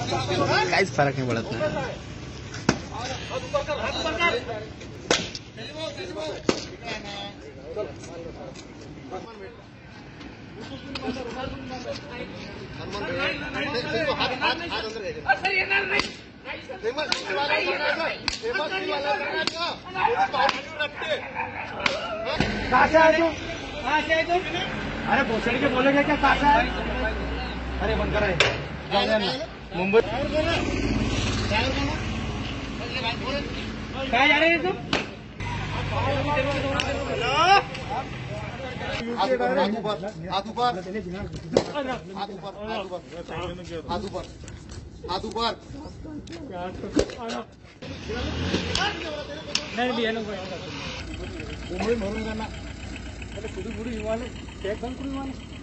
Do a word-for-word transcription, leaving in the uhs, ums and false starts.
काहीच फरक नाही पडत ना. अरे भोसड़ी के बोलेगे क्या काका है? अरे बंद करा मुंबई क्या जा रहे हैं तुम? हाथ ऊपर हाथ ऊपर हाथ ऊपर हाथ ऊपर हाथ ऊपर नहीं भी है ना कोई मरून करना. बुढ़ी बुढ़ी वाले एक बंद